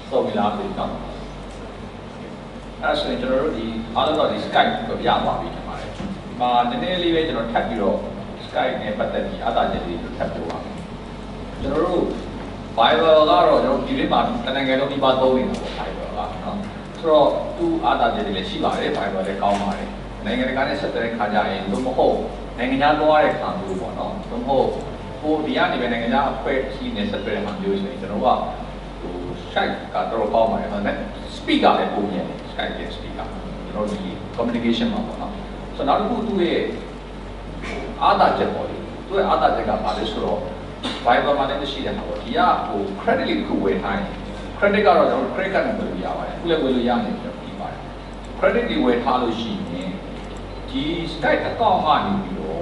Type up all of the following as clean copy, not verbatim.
သုံးမိလားဆိုတော့အဲ့ဆိုရင်ကျွန်တော်တို့ဒီအားလုံးတော့ဒီ Skype ကိုရပါပြီခင်ဗျာ။ဒီမှာနည်းနည်းလေးပဲကျွန်တော်ထပ်ပြီးတော့ Skype နဲ့ပတ်သက်ပြီးအားသာချက်လေးထပ်ပြောပါမယ်။ကျွန်တော်တို့ Viber ကတော့ကျွန်တော်ဒီနေ့မှာတနင်္ဂနွေလုံးဒီပါသုံးနေတာပေါ့ Viber ကနော်။ဆိုတော့သူ့အားသာချက်တွေလည်းရှိပါတယ် Viber လည်းကောင်းပါတယ်။နိုင်ငံတကာနဲ့ဆက်သွယ်တဲ့ခါကြရင်လို့မဟုတ်နိုင်ငံခြားသွားတဲ့ခါမျိုးပေါ့နော်။လို့မဟုတ်ဟိုဒီကနေပဲနိုင်ငံခြားအဖွဲ့အစည်းနဲ့ဆက်သွယ်တဲ့ခါမျိုးဆိုရင်ကျွန်တော်ကဟို Skype ကတော့ကောင်းပါတယ်ဟုတ်တယ်။ Speaker လည်းပုံရတယ် Skype ရဲ့ speaker ကျွန်တော်ဒီ communication မှာပေါ့နော်ဆိုတော့နောက်တစ်ခုသူ့ရဲ့အားသာချက်ပေါ့လေသူ့ရဲ့အားသာချက်ကဘာလဲဆိုတော့ Viber မှာလည်းရှိတယ်ပေါ့ဒီကဟို credit လေးတစ်ခုဝယ်ထားရင် credit ကတော့ကျွန်တော် credit card နဲ့ဝယ်လို့ရပါတယ်ခုလည်းဝယ်လို့ရနေပြီပြီးပါတယ် credit တွေဝယ်ထားလို့ရှိရင်ဒီ Skype account ကနေပြီးတော့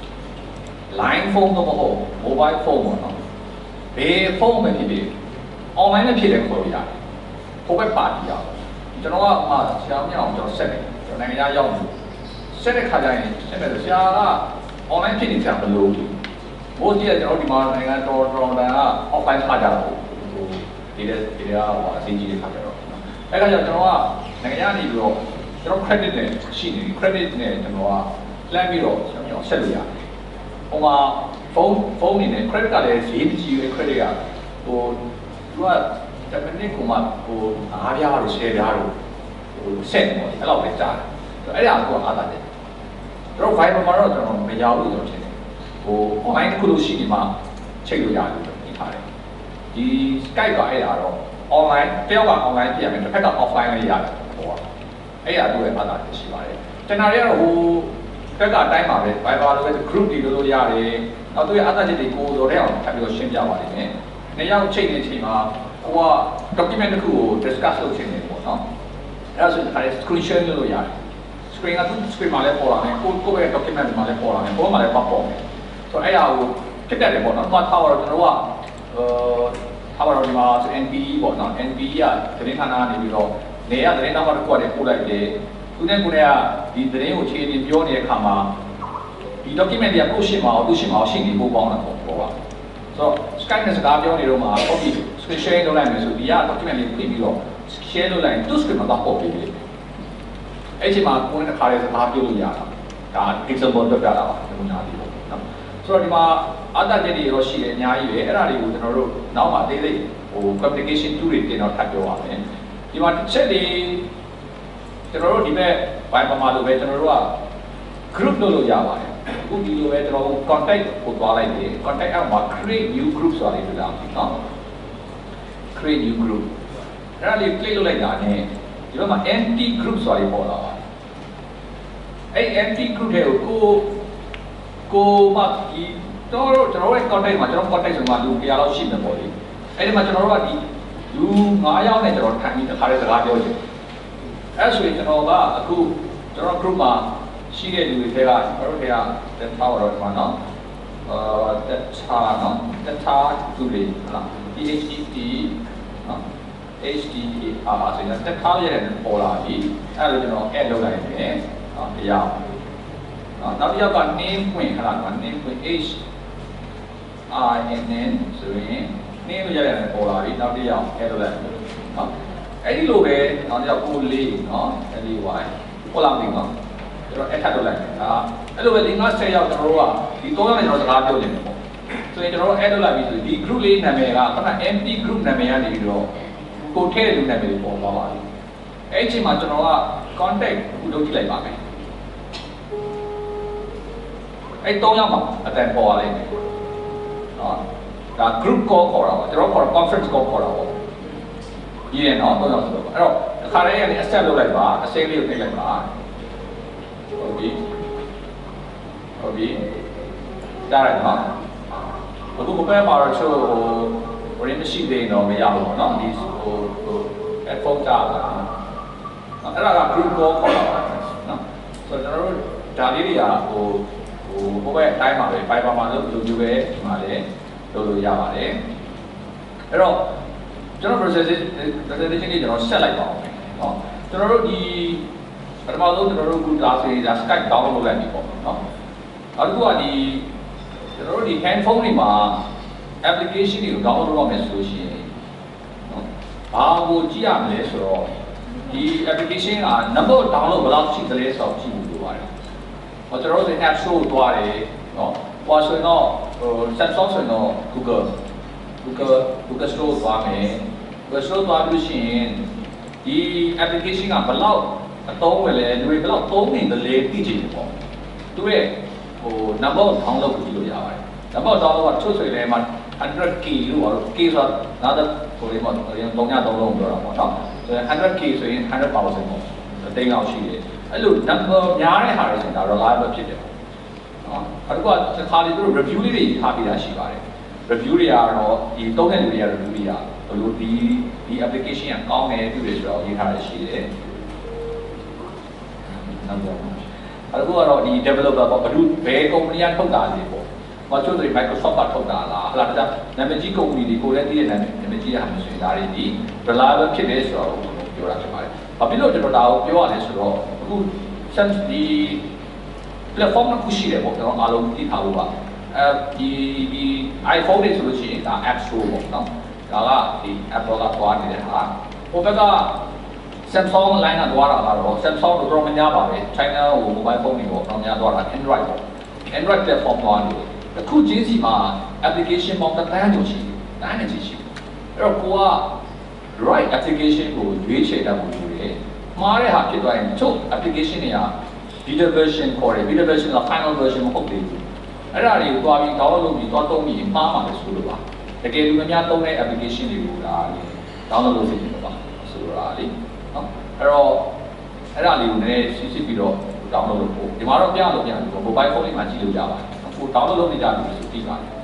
line phone တော့မဟုတ် mobile phone ပေါ့နော်ဘယ်ဖုန်းပဲဖြစ်ဖြစ် online နဲ့ဖြစ်တယ်ခေါ်လို့ရတယ်ဟိုဘက်ပါတီရကျွန်တော်ကမှဆရာမြောက်ကျွန်တော်ဆက်တယ်ကျွန်တော်နိုင်ငံခြားရောက်နေဆက်တဲ့ခါကျရင်ဆက်တယ်ဆရာက online ဖြစ်နေကြမလို့မိုးကြီးကကျွန်တော်ဒီမှာနိုင်ငံတော်တန်က offline ခါကြတော့ဟိုဒီကဟိုအစင်းကြီးတွေခါကြတော့အဲ့ခါကျကျွန်တော်ကနိုင်ငံခြားနေပြီးတော့ကျွန်တော် credit နဲ့ရှိနေ credit နဲ့ကျွန်တော်က plan ပြီးတော့ကျွန်တော်ဆက်လို့ရတယ်ဟိုမှာဖုန်းနေနဲ့ credit ကလည်းဈေးကြီးရဲ့ credit ကဟိုသူကတမနစ်ကမှဟို9ပြားလို့10ပြားလို့ဟိုဆက်ပေါ့အဲ့လောက်ပဲကြားတယ်အဲ့ဒါကအားသာတယ်ကျွန်တော် Viber မှာတော့ကျွန်တော်မရဘူးလို့ထင်တယ်ဟို online တစ်ခုလို့ရှိနေမှချိန်လို့ရတယ်လို့ပြောထားတယ်ဒီ Skype ကအဲ့ဒါတော့ online တယောက်က online ပြရမယ်တစ်ဖက်က offline လေးရတယ်ဟိုကအဲ့ဒါတို့ရဲ့အားသာချက်ရှိပါတယ်တနာတွေကတော့ဟိုဘက်ကအတိုင်းပါပဲ Viber လိုပဲ group တွေလို့ရတယ်နောက်သူရဲ့အားသာချက်တွေကိုတော်တဲ့အောင်ထပ်ပြီးတော့ရှင်းပြပါလိမ့်မယ်နေရောက်ချိန်နေချိန်မှာဟိုက document တစ်ခုကို discuss လုပ်ချိန်နေပေါ့နော်အဲ့ဒါဆိုရင် screen share လုပ်လို့ရတယ် screen ကသူ screen မှာလည်းပေါ်လာတယ်ကိုယ့်ရဲ့ document မှာလည်းပေါ်လာတယ်ပေါ်မှာလည်းပတ်ပေါ်တယ်ဆိုတော့အဲ့ဒါကိုဖြစ်တတ်တယ်ပေါ့နော်ထားပါတော့ကျွန်တော်ကထားပါတော့ဒီမှာ NPE ပေါ့နော် NPE ကသတင်းဌာနကနေပြီးတော့နေရသတင်းနောက်မှတစ်ခုကနေပို့လိုက်တယ်သူနဲ့ကိုယ်ကဒီသတင်းကိုခြေပြင်ပြောနေတဲ့အခါမှာဒီ document တွေကကိုယ့်ရှင်းမှာအောင်သူ့ရှင်းမှာအောင်ရှင်းနေပို့ပေါင်းတာပေါ့ပေါ့ပါဆိုတော့ Skype နဲ့စကားပြောနေတော့မှ copy screen share လုပ်လိုက်မယ်ဆိုဒီက document လေးပြင်ပြီးတော့ share လုပ်လိုက်ရင်သူ့ screen မှာတော့ပို့ပေးတယ်အဲ့ဒီမှာကိုယ်နဲ့တစ်ခါလေးစကားပြောလို့ရတာဒါ example ပြပြတာပါဒီမှာဒီပေါ့နော်ဆိုတော့ဒီမှာအတတ်ချက်တွေရောရှိတယ်အများကြီးပဲအဲ့ဒါတွေကိုကျွန်တော်တို့နောက်မှအသေးသေးဟို communication tool တွေတင်တော့ထပ်ပြောပါမယ်ဒီမှာတစ်ချက်လေးကျွန်တော်တို့ဒီမဲ့ Viber မှာလိုပဲကျွန်တော်တို့က group လုပ်လို့ရပါတယ်အခုဒီလိုပဲကျွန်တော် contact ကိုသွားလိုက်တယ် contact အောက်မှာ create new group ဆိုတာလေးတွေ့လာပြီနော် create new group အဲ့ဒါလေး click လုပ်လိုက်တာနဲ့ဒီဘက်မှာ empty group ဆိုတာလေးပေါ်လာပါတယ်အဲ့ empty group တွေကိုမှဒီကျွန်တော်ရဲ့ contact မှာကျွန်တော် contact ဆိုမှလူ100လောက်ရှိမယ်ပေါ့လေအဲ့ဒီမှာကျွန်တော်တို့ကဒီလူ9ယောက်နဲ့ကျွန်တော်ထိုင်ပြီးတစ်ခါလေးစကားပြောချင်အဲ့ဆိုရင်ကျွန်တော်ကအခုကျွန်တော် group မှာရှိတဲ့လူတွေထဲကကျွန်တော်တို့တွေကတက်ထားတော့ဒီမှာနော်တက်ထားနော်တက်ထားသူတွေဟုတ်လား PHDT နော် HDAR ဆိုရင်တက်ထားရဲ့ပေါ်လာပြီအဲ့လိုကျွန်တော် add လုပ်လိုက်တယ်နော်တရားနော်နောက်တစ်ယောက်က name ဖွင့်ခလားနော် name ဖွင့် HINN ဆိုရင် name လို့ရတယ်ပေါ်လာပြီနောက်တစ်ယောက် add လုပ်လိုက်နော်အဲ့ဒီလိုပဲနောက်တစ်ယောက်ကိုလေးနော် LY ပေါ်လာပြီနော်ကျွန်တော်အထက်လုပ်လိုက်တယ်ဒါအဲ့လိုပဲ50ရောက်ကျွန်တော်တို့ကဒီ3ယောက်နဲ့ကျွန်တော်စကားပြောနေတယ်ပေါ့ဆိုရင်ကျွန်တော်တို့ add လုပ်လိုက်ပြီဆိုဒီ group လေးနာမည်ကခဏ empty group နာမည်ကနေပြီးတော့ကိုထည့်တဲ့လူနာမည်တွေပေါ်သွားပါပြီအဲ့ဒီအချိန်မှာကျွန်တော်က contact ကိုလုပ်ကြည့်လိုက်ပါမယ်အဲ့3ယောက်မှာအတန်ပေါ်လာလိမ့်မယ်နော်ဒါ group call ခေါ်တာပါကျွန်တော်ခေါ် conference call ခေါ်တာပေါ့ဒီရနော်3ယောက်ဆိုတော့အဲ့တော့တစ်ခါတည်းကနေ accept လုပ်လိုက်ပါအစိမ်းလေးကိုနှိပ်လိုက်ပါဟုတ်ပြီကြားရတယ်နော်အခုကိုပဲပါတော့ချို့ဟိုရင်းမရှိသေးရင်တော့မရဘူးပေါ့နော်ဒီဟို headphone ကြားတာအဲ့ဒါက group call ခေါ်တာပါနော်ဆိုတော့ကျွန်တော်တို့ဒါလေးတွေကဟိုဘက်အတိုင်းပါပဲ Viber မှာလို့လူမျိုးပဲဒီမှာလည်းလုပ်လို့ရပါတယ်အဲ့တော့ကျွန်တော် presentation ကြီးကျွန်တော်ဆက်လိုက်ပါအောင်နော်ကျွန်တော်တို့ဒီပထမဆုံးကျွန်တော်တို့ခုဒါဆိုရင်ဒါ Skype download လုပ်လိုက်ပြီပေါ့နော်နောက်တစ်ခုကဒီကျွန်တော်တို့ဒီ handphone တွေမှာ application တွေကို download လုပ်ရမယ်ဆိုလို့ရှိရင်နော်ဘာကိုကြည့်ရမလဲဆိုတော့ဒီ application က number download ဘယ်လောက်ရှိသလဲဆိုတော့ကြည့်လို့ပါတယ်။ကျွန်တော်တို့ app store သွားတယ်နော်။ဟိုဆိုတော့Samsung ဆိုတော့ Google Store သွားမယ်။ Google Store သွားလို့ရှိရင်ဒီ application ကဘယ်လောက်အသုံးဝင်လဲလူတွေဘယ်လောက်သုံးနေတယ်လဲသိချင်တယ်ပေါ့။သူရဲ့number download ကိုကြည့်လို့ရပါတယ်။ number download ကချို့ဆိုရင်မှ 100k လို့ပြောတော့ k ဆိုတာနောက်တော့ဆိုရင်တော့330လုံးပြောတာပေါ့နော် 100k ဆိုရင်100,000ပေါ့တိမ်လောက်ရှိတယ်အဲ့လို number များတဲ့ဟာတွေဆိုတာ reliable ဖြစ်တယ်နော်အခုကတစ်ခါလေသူတို့ review လေးတွေထားပေးတာရှိပါတယ် review တွေကတော့ဒီသုံးတဲ့လူတွေက review တွေကဘယ်လိုဒီ application ကကောင်းတယ်ပြုတယ်ဆိုတော့ရေးထားရရှိတယ်အခုကတော့ဒီ developer ပေါ့ဘယ် company ကထုတ်တာလဲပေါ့ဘာလို့လဲ Microsoft ကထုတ်တာလားဟလာဒါနာမည်ကြီး company တွေကိုလည်းသိတဲ့နာမည်ကြီးဟာမျိုးဆိုရင်ဒါတွေဒီ reliable ဖြစ်တယ်ဆိုတော့ပြောတာဖြစ်ပါတယ်။ဘာဖြစ်လို့ကျွန်တော်ဒါကိုပြောရလဲဆိုတော့အခု Samsung ဒီ platform တစ်ခုရှိတယ်ပေါ့ကျွန်တော်အားလုံးသိထားဖို့ပါဒီ iPhone တွေဆိုလို့ရှိရင်ဒါ App Store ပေါ့နော်။ဒါကဒီ Apple ကသွားနေတဲ့ဟာဟိုဘက်က Samsung line ကသွားတာကတော့ Samsung တို့တော်များပါပဲ China ကို mobile phone တွေပေါ့တော်များသွားတာ Android ပေါ့ Android platform သွားနေတယ်အခုချင်းစီမှာ application ပေါင်းတစ်သန်းကျော်ရှိတယ်။တိုင်းနဲ့ချင်းရှိတယ်။အဲ့တော့ကိုက right application ကိုရွေးချယ်တတ်ဖို့လိုတယ်။မှားတဲ့ဟာဖြစ်သွားရင်ချို့ application တွေက beta version ခေါ်တယ် beta version က final version မဟုတ်သေးဘူး။အဲ့ဒါတွေကိုသွားပြီး download လုပ်ပြီးသွားသုံးပြီးမှားမှာလည်းဆိုလို့ပါ။တကယ်လို့များသုံးတဲ့ application တွေကိုဒါ download လုပ်နေပါဆိုတော့လေ။နော်။အဲ့တော့အဲ့ဒါလေးကိုလည်းစစ်ပြီးတော့ download လုပ်ဖို့ဒီမှာတော့ပြလို့ပြန်ပြီး mobile phone လေးမှာကြည့်လို့ရပါတယ်။ကို download လုပ်နေကြပြီဆိုပြီးပါတယ်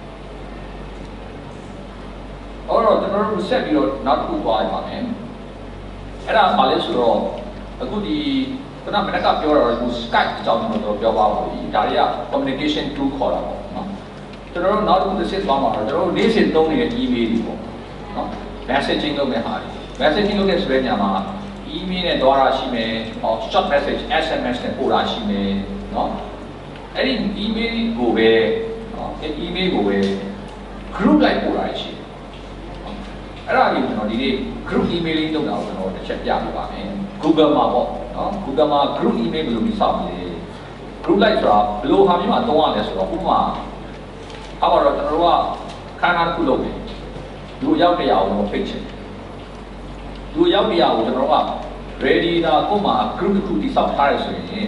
။အော်တော့ကျွန်တော်တို့ဆက်ပြီးတော့နောက်တစ်ခုသွားရပါမယ်။အဲ့ဒါဘာလဲဆိုတော့အခုဒီခုနကမနက်ကပြောတာတော့ Skype အကြောင်းကျွန်တော်ပြောပါပါပြီ။ဒါတွေက communication tool ခေါ်တာပေါ့နော်။ကျွန်တော်တို့နောက်တစ်ခုတစ်ချက်သွားမှာတော့ကျွန်တော်တို့နေ့စဉ်သုံးနေတဲ့ email တွေပေါ့နော်။ messaging လုပ်တဲ့ဟာတွေ messaging လုပ်တဲ့ဆိုတဲ့နေရာမှာ email နဲ့သွားတာရှိမယ်။ short message SMS နဲ့ပို့တာရှိမယ်နော်။အဲ့ဒီ email ကိုပဲနော်အဲ့ email ကိုပဲ group လိုက်ပို့တာရှိတယ်အဲ့ဒါကြီးကျွန်တော်ဒီနေ့ group email လေးလုပ်တာကိုကျွန်တော်တစ်ချက်ပြပြပါမယ် Google မှာပေါ့နော် Google မှာ group email ဘယ်လိုမျိုးစောင့်လဲ group လိုက်ဆိုတာဘယ်လိုဟာမျိုးမှာသုံးရလဲဆိုတော့ဥပမာအောက်တော့ကျွန်တော်တို့ကခန်းတစ်ခုလုပ်တယ်လူရောက်100အောင်တော့ဖိတ်ချင်လူရောက်100ကိုကျွန်တော်တို့က ready ဒါကိုမှ group တစ်ခုတိစောက်ထားရဆိုရင်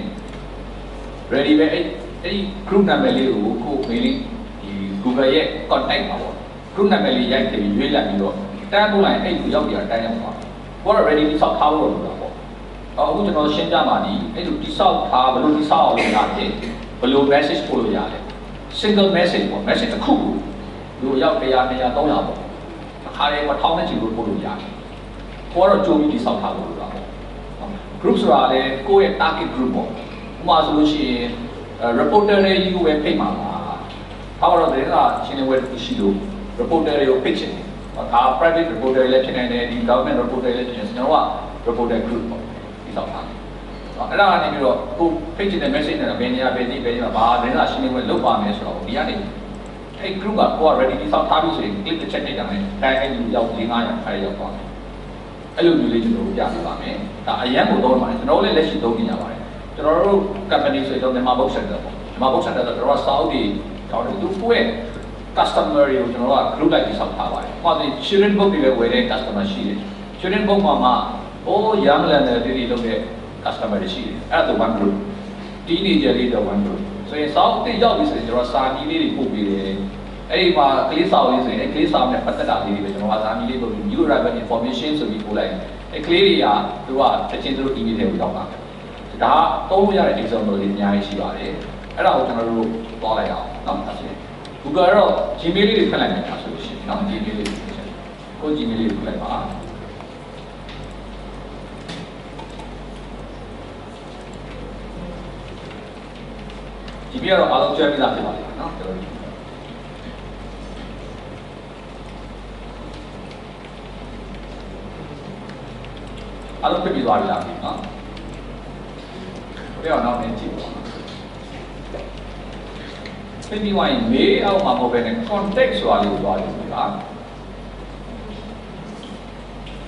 ready ပဲအဲ့ဒီ group number လေးကိုကို mailing ဒီ Google ရဲ့ contact ပါပေါ့ group number လေးရိုက်ထည့်ပြီးရွေးလိုက်ပြီးတော့တန်းပို့လိုက်အဲ့ဒီရောက်ကြတန်းရောက်သွားကိုက ready တိစောက်ထားလို့လို့ပေါ့အခုကျွန်တော်ရှင်းပြပါသည်အဲ့ဒီတိစောက်ထားဘယ်လိုတိစောက်အောင်လုပ်ရလဲဘယ်လို message ပို့လို့ရလဲ single message ပေါ့ message တစ်ခုလူရောက်100 200 300ပေါ့အခါလေး1000နဲ့ချီလို့ပို့လို့ရတယ်ကိုကတော့ကြိုးပြီးတိစောက်ထားလို့လို့ပေါ့ group ဆိုတာလေကိုယ့်ရဲ့ target group ပေါ့ဥပမာဆိုလို့ရှိရင် reporter တွေယူဝယ်ဖိတ်မှာပါ။ဟောတော့တဲ့ကရှင်းနေဝယ်တစ်ရှိလို့ reporter တွေကိုဖိတ်ချင်တယ်။ဒါ private reporter လည်းဖြစ်နိုင်တယ်ဒီ government reporter လည်းဖြစ်နေကျွန်တော်က reporter group ပေါ့ဒီဆောင်တာ။အဲ့ဒါကနေပြီးတော့ကိုဖိတ်ချင်တဲ့ message နဲ့ဘယ်နေရာဘယ်နေ့ဘယ်နေ့မှာဘာတဲ့ကရှင်းနေဝယ်လုပ်ပါမယ်ဆိုတော့ဒီကနေအဲ့ group ကကိုက ready ဒီဆောင်ထားပြီးဆိုရင် click တစ်ချက်နှိပ်တာနဲ့တိုင်းတိုင်းလူရောက်4-500အဲ့ရောက်သွားတယ်။အဲ့လိုမျိုးလေးကျွန်တော်တို့ပြပြပါမယ်။ဒါအရန်ကိုတော့ပါတယ်ကျွန်တော်လည်းလက်ရှိသုံးနေရပါတယ်။ကျွန်တော်တို့ company ဆိုတော့မြန်မာ box center ပေါ့မြန်မာ box center ဆိုတော့ Saudi တောင်းတယ်သူကိုယ့် customer တွေကိုကျွန်တော်တို့က group လိုက်ပြီးဆောက်ထားပါတယ်။ဟောဒီ children book တွေပဲဝယ်တဲ့ customer ရှိတယ်။ children book မှာ young learner တွေလုပ်တဲ့ customer တွေရှိတယ်။အဲ့ဒါ one group teenager တွေတော့ one group ဆိုရင် Saudi ရောက်ပြီဆိုရင်ကျွန်တော်စာမီလေးတွေပို့ပေးတယ်။အဲ့ဒီမှာကလေးစာလေးဆိုရင်ကလေးစာနဲ့ပတ်သက်တာလေးတွေပဲကျွန်တော်ကစာမီလေးပို့ပြီး new arrival information ဆိုပြီးပို့လိုက်။အဲ့ကလေးတွေကသူကတစ်ချင်းသူတို့ email ထဲကိုရောက်လာတယ်။ဒါသုံးလို့ရတဲ့ example တွေအများကြီးရှိပါတယ်။အဲ့ဒါကိုကျွန်တော်တို့သွားလိုက်အောင်เนาะဒါဆိုရင် Google တော့ Gmail လေးတွေဖတ်လိုက်မယ်ဆိုလို့ရှိရင်เนาะ Gmail လေးကို Gmail လေးကိုဖတ်လိုက်ပါ Gmail တော့အားလုံးကျွဲပြီးသားဖြစ်ပါလိမ့်မယ်เนาะကျွန်တော်အားလုံးပြပြီးသွားပြီလားเนาะပြောနောက်နေကြည့်ပါဖြစ်ပြီးသွားရင် mail အောက်မှာမဟုတ်ဘဲနဲ့ contact ဆိုတာလေးကိုသွားကြည့်ပါ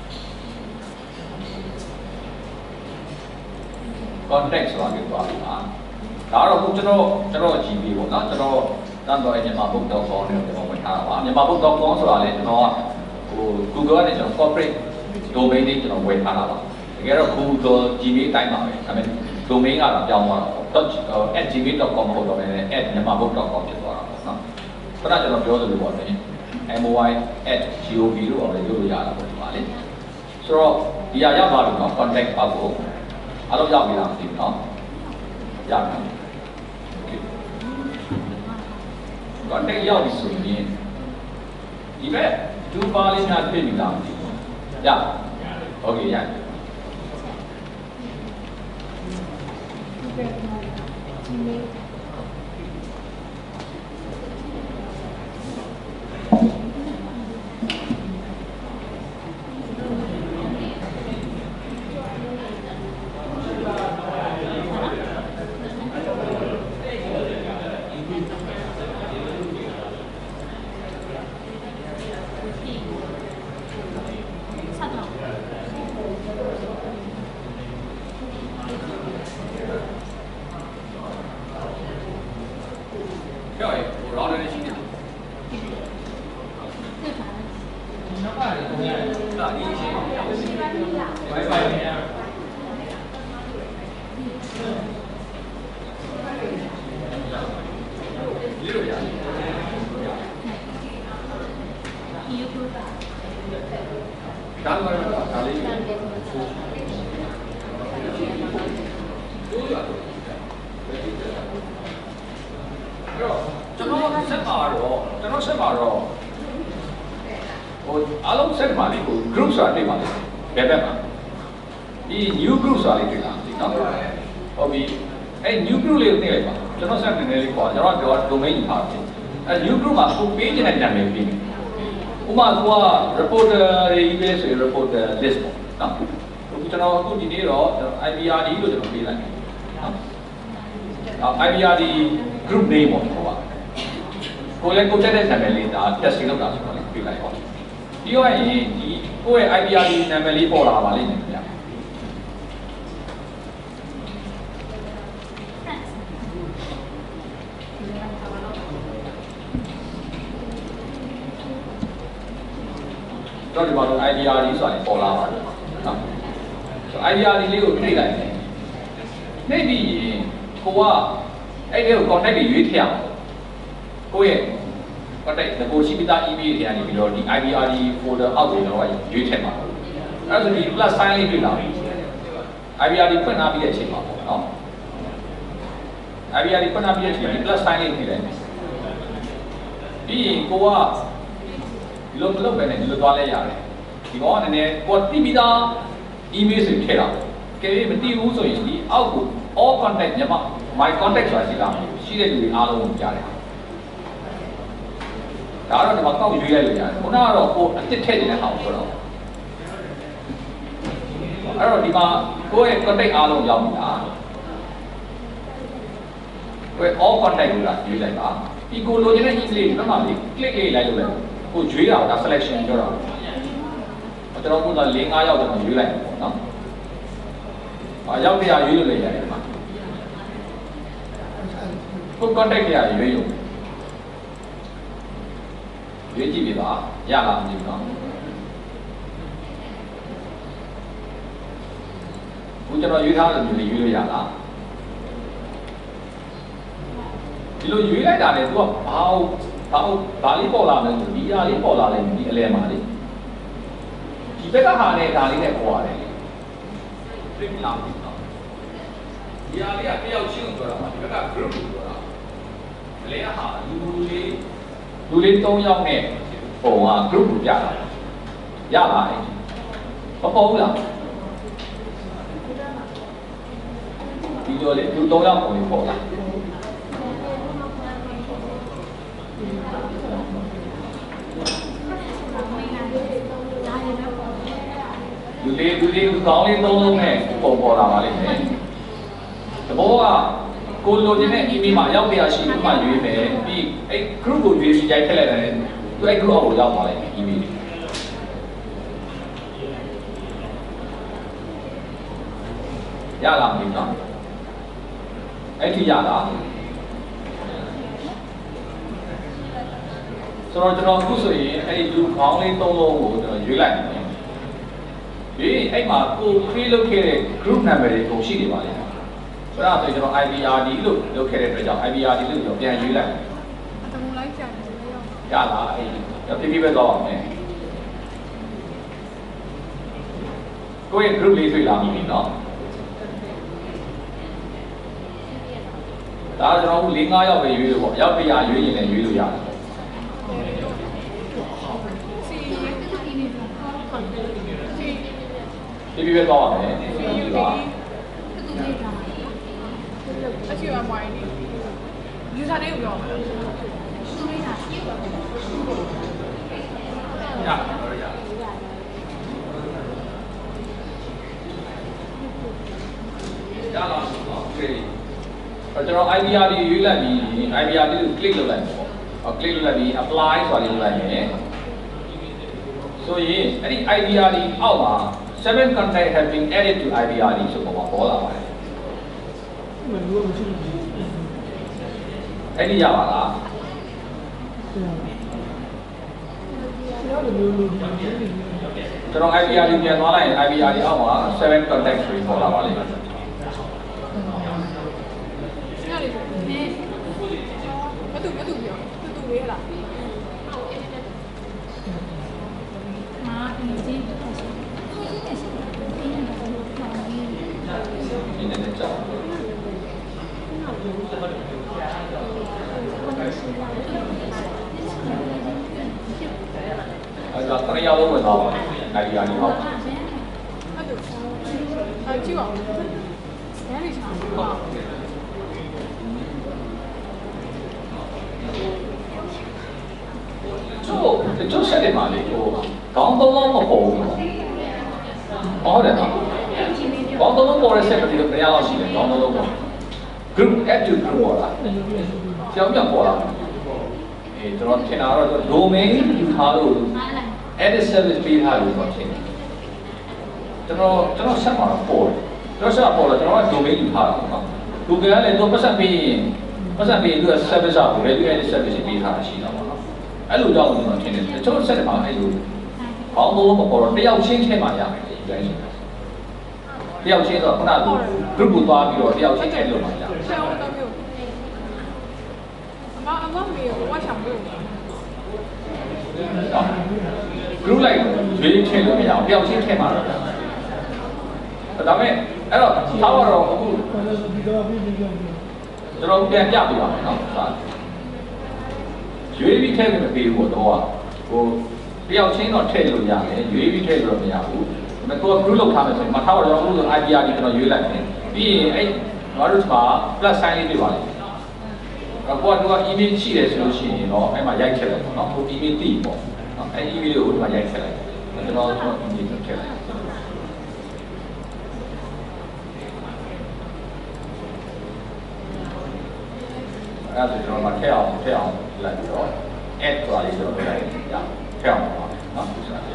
context ဆိုတာပြောသွားပြီပါဒါတော့ခုကျွန်တော်ကြည့်ပြီးပေါ့နော်ကျွန်တော်တန်းတော့မြန်မာ book.com နဲ့ကျွန်တော်ဝင်ထားတာပါမြန်မာ book.com ဆိုတာလေကျွန်တော်ကဟို Google နဲ့ကျွန်တော် corporate domain လေးကျွန်တော်ဝယ်ထားတာပါတကယ်တော့ Google Gmail တိုင်းပါပဲဒါပေမဲ့ domain ကတော့ပြောင်းသွားတော့ @gmail.com မဟုတ်တော့ဘဲနဲ့ @myanmarbook.com ဖြစ်သွားတာပေါ့နော်ခုနကကျွန်တော်ပြောသလိုပေါ့လေ moy@gov လို့အောင်လေလုပ်လို့ရတာပေါ့ဒီမှာလေဆိုတော့ဒီဟာရောက်သွားပြီနော် contact အောက်ကိုအားလုံးရောက်ပြီလားမသိဘူးနော်ရပြီ contact ရောက်ပြီဆိုရင်ဒီဘက်2ပါးလေးများပြည့်ပြီလားမသိဘူးရโอเคရအားလုံး set မှာလေးကို group ဆိုတာတွေ့ပါလိမ့်မယ်ဘယ်ဘက်မှာဒီ new group ဆိုတာလေးတွေ့လားဒီနော်ဟုတ်ပြီအဲ့ new group လေးကိုသိလိုက်ပါကျွန်တော် set နည်းနည်းလေးခေါ်ကျွန်တော် domain ယူထားတယ်အဲ့ new group မှာကို page နဲ့နာမည်ပြီးဥပမာက reporter တွေရေးပဲဆိုရင် reporter list ပေါ့နော်ကျွန်တော်အခုဒီနေ့တော့ IBRD လို့ကျွန်တော်ပေးလိုက်နော် IBRD group name ပေါ့ဟောပါကိုလည်းကိုချက်တဲ့နာမည်လေးဒါ testing လုပ်တာဆိုတော့လေပေးလိုက်ပါပြီးတော့ရင်ဒီကိုယ့်ရဲ့ IBRD နာမည်လေးပေါ်လာပါလိမ့်မယ်ခင်ဗျာတော့ဒီမှာတော့ IBRD ဆိုတာပေါ်လာပါတယ်နော်ဆို IBRD လေးကိုနှိပ်လိုက်တယ်နှိပ်ပြီးရင်ကိုကအဲ့ဒီကို contact တွေရွေးထည့်ရအောင်ကိုယ့်ရဲ့contact ကိုရှိပြီးသား email တွေကနေပြီးတော့ဒီ IBRD folder အောက်ကိုတော့ရွေးထည့်ပါအဲ့ဒါဆိုဒီ plus sign လေးတွေ့လာပြီ IBRD ဖွင့်ထားပြီးတဲ့အချိန်မှာပေါ့နော် IBRD ဖွင့်ထားပြီးတဲ့အချိန်ဒီ plus sign လေးထည့်လိုက်ပြီးရင်ကိုကဒီလိုမလုပ်ပဲနဲ့ဒီလိုသွားလဲရတယ်ဒီကောင်ကနည်းနည်းကိုတိပြီးသား email တွေထည့်တာကဲမတိဘူးဆိုရင်ဒီအောက်ကို all contact မြန်မာ my contact ဆိုတာရှိလားရှိတဲ့လူတွေအားလုံးကိုကြားတယ်ဒါတော့ဒီမှာကောက်ရွေးလိုက်လို့ရတယ်ခုနကတော့ကိုအစ်စ်ထည့်နေတဲ့အောင်ဆိုတော့အဲ့တော့ဒီမှာကိုယ့်ရဲ့ contact အားလုံးရောက်ပြီလားကိုယ် all contact ကိုရွေးလိုက်ပါဒီကိုလိုချင်တဲ့ email တွေဘက်မှာလေး click လေးလိုက်လို့လည်းကိုရွေးတာဒါ selection ပြောတာကျွန်တော်က4-5ရောက်တော့ရွေးလိုက်ပေါ့နော်။ရောက်ပြရွေးလို့လည်းရတယ်ဒီမှာ။ကို contact တွေရွေးရုံရွေးကြည့်ပြပါရလားမသိဘူးနော်။ခုကျွန်တော်ရွေးထားတဲ့မျိုးလေးရွေးလို့ရလား။ဒီလိုရွေးလိုက်တာလေသူကဘာလေးပေါ်လာမလဲဆိုဒီအရာလေးပေါ်လာလဲဒီအလဲမှာလေဒီဘက်ကဟာနဲ့ဒါလေးနဲ့ပေါ်ရတယ်လေပြလာပြီနော်ဒီအရာလေးကတယောက်ချင်းကိုပြောတာပါဒီဘက်က group ကိုပြောတာအလဲဟာလူလေး3ယောက်နဲ့ပုံက group ကိုပြတာရလားမပေါ်ဘူးလားဒီလိုလေလူ3ယောက်ပုံလေးပေါ်လာလူလေးကောင်းလေး3လုံးနဲ့ပုံပေါ်လာပါလိမ့်မယ်။တဘောကကိုလိုချင်တဲ့ email မှာရောက်ပြရရှိမှရွေးမယ်ပြီးအဲ့ group ကိုရွေးပြီးရိုက်ထည့်လိုက်တယ်သူအဲ့ group ကိုရောက်သွားလိုက်မယ် email ရလားမသိဘူးနော်အဲ့ဒီရလားဆိုတော့ကျွန်တော်အခုဆိုရင်အဲ့ဒီလူခေါင်းလေး၃လုံးကိုကျွန်တော်ရွေးလိုက်တယ်ဒီအဲ့မှာကို create လုပ်ခဲ့တဲ့ group number တွေကုန်ရှိနေပါလိမ့်မယ်ဆိုတော့ကျွန်တော် IBRD လို့လုပ်ခဲ့တဲ့အတွက်ကြောင့် IBRD လို့ကျွန်တော်ပြန်ရွေးလိုက်တယ်အတမလိုက်ကြတယ်ရလားအဲ့ဒီဖြည်းဖြည်းပဲသွားပါမယ်ကိုယ့်ရဲ့ group လေးတွေ့လာပြီနော်ဒါကျွန်တော်၄-၅ ယောက်ပဲရွေးလို့ပေါ့ရောက်100ရွေးရင်လည်းရွေးလို့ရတယ်ဒီပြည့်သွားပါမယ်ဒီပါအချီမဝိုင်းနေယူစားလေးကိုပြောပါမယ်ရလားโอเคကျွန်တော် IBRD ရွေးလိုက်ပြီး IBRD ကို click လုပ်လိုက်ပေါ့ click လုပ်လိုက်ပြီး apply ဆိုတာလေးလုပ်လိုက်ရင်ဆိုရင်အဲ့ဒီ IBRD အောက်မှာ 7 content have been added to IBRD ဆိုတော့ပေါ်လာပါတယ်အဲ့ဒီရပါလားကျွန်တော် IBRD ပြန်သွားလိုက်ရင် IBRD အောက်မှာ 7 content တွေပေါ်လာပါလိမ့်မယ်ဘာတူပြောတူဝေးလားအဲ့ဒါခရီးရောက်လို့ဝင်တော့နိုင်ရည်ဟုတ်အဲ့ကြည့်ပါဦးဆရာလေးချာကျိုးဆက်တယ်မှာလေဟိုခေါင်းသုံးလုံးမပေါ်ဘူးဟုတ်တယ်နော်ခေါင်းသုံးလုံးပေါ်တဲ့ဆက်ကဒီလိုတရားလောက်ရှိတယ်ခေါင်းသုံးလုံးပေါ် group add to group ပေါ်လာကျောင်းပြန်ပေါ်လာကျွန်တော်ထင်တာတော့ domain ယူထားလို့ edit service ပေးထားလို့ဆိုထင်တယ်ကျွန်တော်ဆက်မှာပေါ်တယ်ကျွန်တော်ဆက်ပေါ်လာကျွန်တော်က domain ယူထားတာပေါ့နော် Google ကလည်းတော့ပတ်စံပေးသူက service ကို value added service ပေးထားတာရှိတာပေါ့နော်အဲ့လိုကြောင့်ကျွန်တော်ထင်တယ်ကျွန်တော်ဆက်တယ်မှာအဲ့လိုခေါင်းသုံးလုံးမပေါ်တော့တယောက်ချင်းထဲမှာရမယ်ဒီတိုင်းဆိုတယောက်ချင်းတော့ခုနက group ကိုသွားပြီးတော့တယောက်ချင်းထဲလို့မှာရဆရာတော်မျိုးအမမေကိုဝါချမ်းဘူး group လိုက်ရွေးထည့်လို့မရအောင်တယောက်ချင်းထည့်မှာတော့ဒါပေမဲ့အဲ့တော့ထားတော့အခုကျွန်တော်ပြန်ပြပြပါမယ်နော်ရွေးပြီးထည့်လို့မပေးဘူးတော့ဟိုတယောက်ချင်းတော့ထည့်လို့ရတယ်ရွေးပြီးထည့်လို့မရဘူးဒါပေမဲ့ကိုက group လောက်ထားမယ်ဆိုရင်မထားတော့ကျွန်တော် IBRD ကျွန်တော်ရွေးလိုက်တယ်ပြီးရင်အဲ့ငါတို့မှာ plus sign လေးပြပါလိမ့်မယ်အခုကတော့ email ရှိတယ်ဆိုလို့ရှိရင်တော့အဲ့မှာရိုက်ထည့်လိုက်ပေါ့နော်ဟို email တည်ပေါ့နော်အဲ့ email ကိုဒီမှာရိုက်ထည့်လိုက်ကျွန်တော် email ကိုထည့်လိုက်အဲ့ဒါကျွန်တော်မထည့်အောင်လိုက်ပြီးတော့ add ဆိုတာလေးကျွန်တော်လိုက်ရထည့်အောင်ပါနော်ဒီစားပြ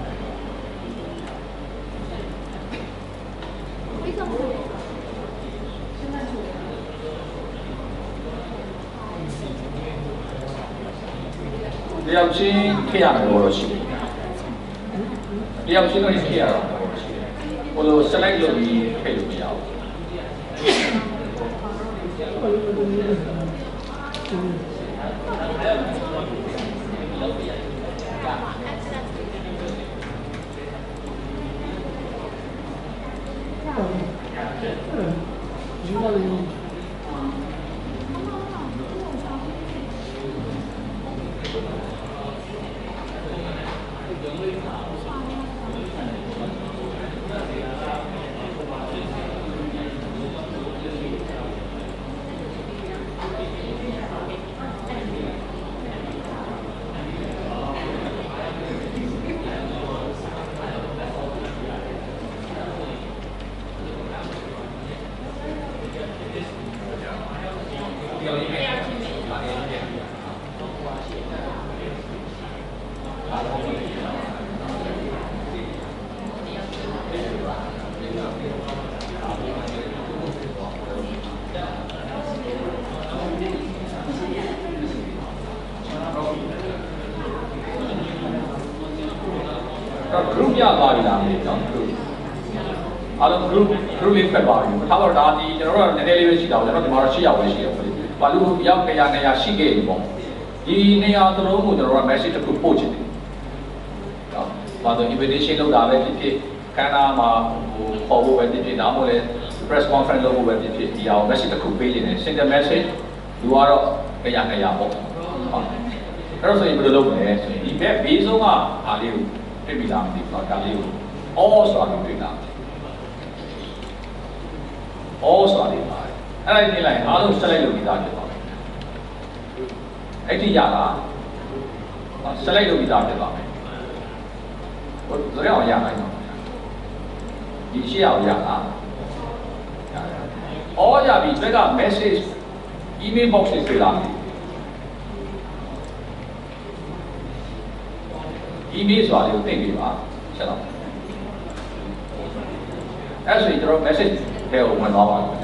တယောက်ချင်းထည့်ရမယ်လို့ရှိတယ်တယောက်ချင်းတော့ထည့်ရတော့ရှိတယ်ဟိုလို select လုပ်ပြီးထည့်လို့မရဘူး group ရသွားပြီလားမသိဘူးနော် group အားလုံး group လေးဖက်သွားပြီထားတော့ဒါဒီကျွန်တော်တို့ကနည်းနည်းလေးပဲရှိတာပေါ့ကျွန်တော်ဒီမှာတော့8ယောက်ပဲရှိတယ်ပေါ့ဘာလို့ရောက်100 200ရှိခဲ့ပြီပေါ့ဒီ200သလုံးကိုကျွန်တော်တို့က message တစ်ခုပို့ချင်တယ်နော်ဘာလို့ invitation လုပ်တာပဲဖြစ်ဖြစ်ကဏ္ဍမှာဟိုခေါ်ဖို့ပဲဖြစ်ဖြစ်ဒါမှမဟုတ်လေ press conference လုပ်ဖို့ပဲဖြစ်ဖြစ်ဒီအောင် message တစ်ခုပေးနေတယ် single message လူကတော့100 200ပေါ့ဟုတ်အဲ့တော့ဆိုရင်ဘယ်လိုလုပ်မလဲဆိုရင်ဒီဘက်ဘေးဆုံးကအားလေးကိုတွေ့ပြီလားမသိဘူးတော့ဒါလေးကို all ဆိုတာတွေ့တာ all ဆိုတာလေးပါတယ်အဲ့ဒါနေလိုက်အားလုံး select လုပ်ပြီးသားဖြစ်သွားမယ်အဲ့ဒီရလား select လုပ်ပြီးသားဖြစ်သွားမယ်ဟိုဇာတ်အောင်ရနိုင်တော့ဒီရှေ့အောင်ရလားရတယ် all ရပြီဒီက message email box တွေတွေ့လာပြီ email ဆိုတာလေးကိုသိပြီပါဆက်တော့အဲ့ဆိုရင်ကျွန်တော် message ထဲကိုဝင်သွားပါမယ်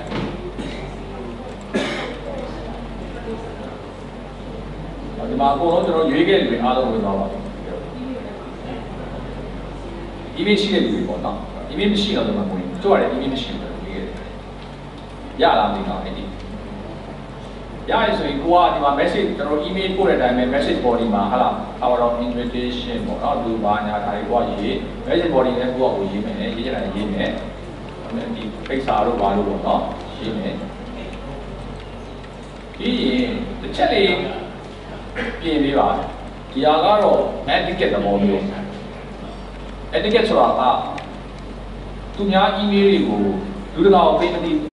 ဒီမှာအကုန်လုံးကျွန်တော်ရွေးခဲ့တဲ့လူတွေအားလုံးဝင်သွားပါပြီ email ရှိတဲ့လူတွေပေါ့နော် email မရှိတော့ကျွန်တော်ဝင်ကြွရတယ် email မရှိဘူးရွေးခဲ့တယ်ရလားမသိတော့အဲ့ဒီရရဆိုရင်ကိုကဒီမှာ message ကျွန်တော် email ပို့တဲ့အတိုင်းပဲ message body မှာဟာလား our invitation ပေါ့နော်လူပါညာဒါတွေကိုကရေး message body နဲ့ကိုကကိုရေးမယ်ရေးချင်တာရေးမယ်ဒီပိတ်စာတို့ဘာလို့ပေါ့နော်ရေးမယ်ပြီးရင်တစ်ချက်လေးပြင်ပေးပါဒီဟာကတော့ etiquette သဘောမျိုး etiquette ဆိုတာကသူများ email တွေကိုလူတကာကိုပေးမသိ